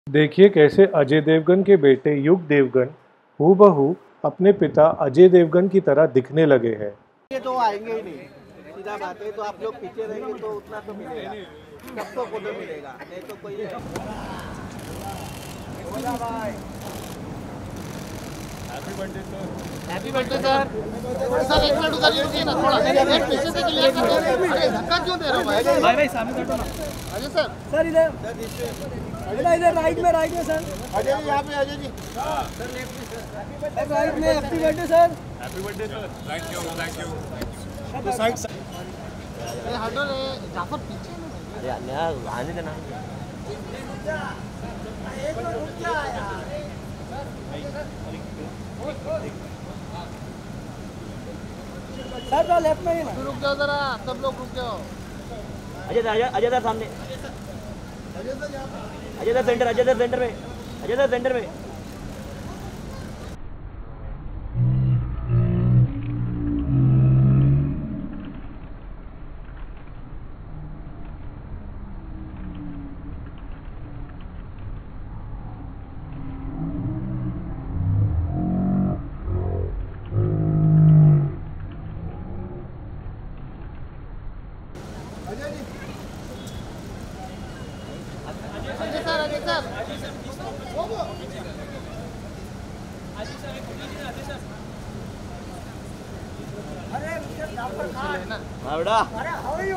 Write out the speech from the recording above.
देखिए कैसे अजय देवगन के बेटे युग देवगन हूबहू अपने पिता अजय देवगन की तरह दिखने लगे हैं। ये तो आएंगे ही नहीं, सीधा बात है। तो आप लोग पीछे रहेंगे तो उतना तो मिलेगा, सबको फोटो मिलेगा, नहीं तो कोई हैप्पी बर्थडे सर। सर एक मिनट उधर रुकिए ना, थोड़ा एक पीछे से क्लियर कर दो। अरे धक्का क्यों दे रहे हो भाई? भाई सामने बैठो ना। अजय सर इधर, इधर राइट में सर। अजय जी यहाँ पे, अजय जी सर लेफ्ट में, राइट में। Happy birthday sir. Happy birthday sir. Thank you. Side अरे हटो रे जाफर, पीछे अरे आने देना। एक तो रुक जा यार। सर लेफ्ट में ही ना, रुक जाओ जरा, सब लोग रुक जाओ। अजय सर सामने, Ajay sir centre, Ajay sir centre में, अजय सर सेंटर में। अरे बेटा